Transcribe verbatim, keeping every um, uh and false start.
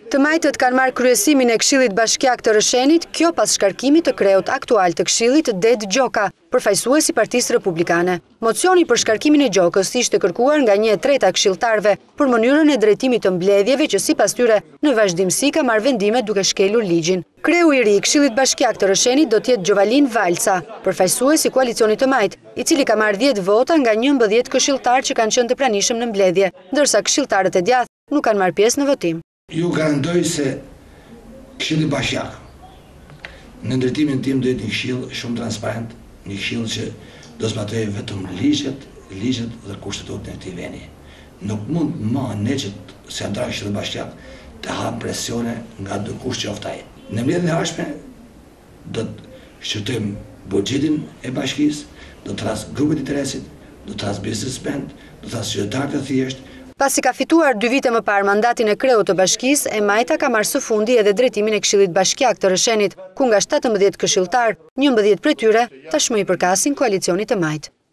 Të majtët kanë marrë kryesimin e Këshillit Bashkiak të Rëshenit, kjo pas shkarkimit të kreut aktual të Këshillit Ded Gjoka, përfaqësuesi i Partisë Republikane. Mocioni për shkarkimin e Gjokës ishte kërkuar nga një e treta këshilltarëve për mënyrën e drejtimit të mbledhjeve që sipas tyre në vazhdimsi ka marrë vendime duke shkelur ligjin. Kreu i ri i Këshillit Bashkiak të Rëshenit do të jetë Gjovalin Valca, përfaqësues i koalicionit të majt, i cili ka marrë dhjetë vota nga njëmbëdhjetë këshilltarë që kanë qenë të pranishëm në mbledhje, ndërsa këshilltarët e djathtë nuk kanë marrë pjesë në votim. Ju garantoj se Këshilli Bashkiak në ndërtimin tim do jetë një këshill shumë transparent, një këshill që do zbatojë vetëm ligjet, ligjet dhe kushtetutën e këtij vendi. Nuk mund më neçet se ndra Këshilli Bashkiak të hap presione nga dikush qoftë ai. Në mbledhjen e ardhshme do të shqyrtojmë buxhetin e bashkisë, do të ras grupet interesit, do të ras biznesmen, do të ras qytetarë të thjeshtë. Pasi ka fituar dy vite më parë mandatin e kreut të bashkisë, e majta ka marrë së fundi edhe drejtimin e Këshillit Bashkiak të Rëshenit, ku nga shtatëmbëdhjetë këshilltar, njëmbëdhjetë prej tyre tashmë i përkasin koalicionit të majtë.